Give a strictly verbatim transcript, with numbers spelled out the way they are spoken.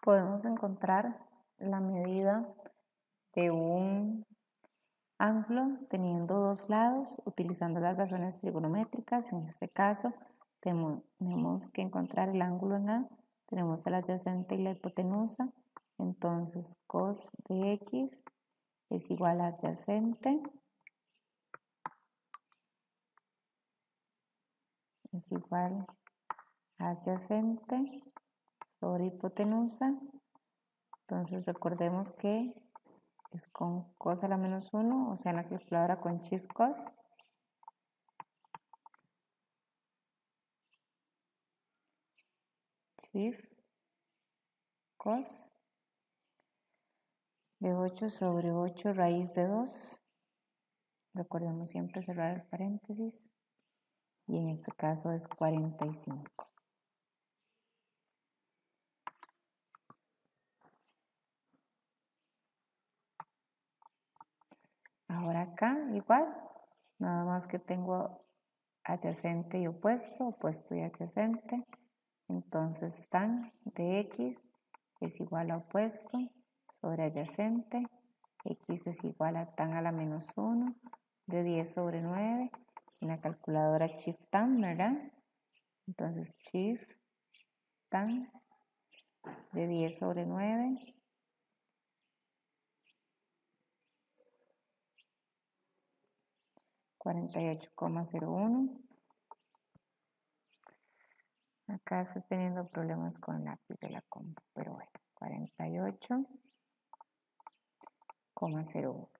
podemos encontrar la medida de un ángulo teniendo dos lados utilizando las razones trigonométricas. En este caso tenemos que encontrar el ángulo en A, tenemos el adyacente y la hipotenusa, entonces cos de X es igual a adyacente es igual a adyacente sobre hipotenusa. Entonces recordemos que es con cos a la menos uno, o sea en la calculadora con shift cos. Shift cos de ocho sobre ocho raíz de dos. Recordemos siempre cerrar el paréntesis. Y en este caso es cuarenta y cinco. Ahora acá igual, nada más que tengo adyacente y opuesto, opuesto y adyacente. Entonces tan de X es igual a opuesto sobre adyacente. X es igual a tan a la menos uno de diez sobre nueve. En la calculadora shift tan, ¿verdad? Entonces shift tan de diez sobre nueve. cuarenta y ocho coma cero uno. Acá estoy teniendo problemas con el lápiz de la compu, pero bueno, cuarenta y ocho coma cero uno.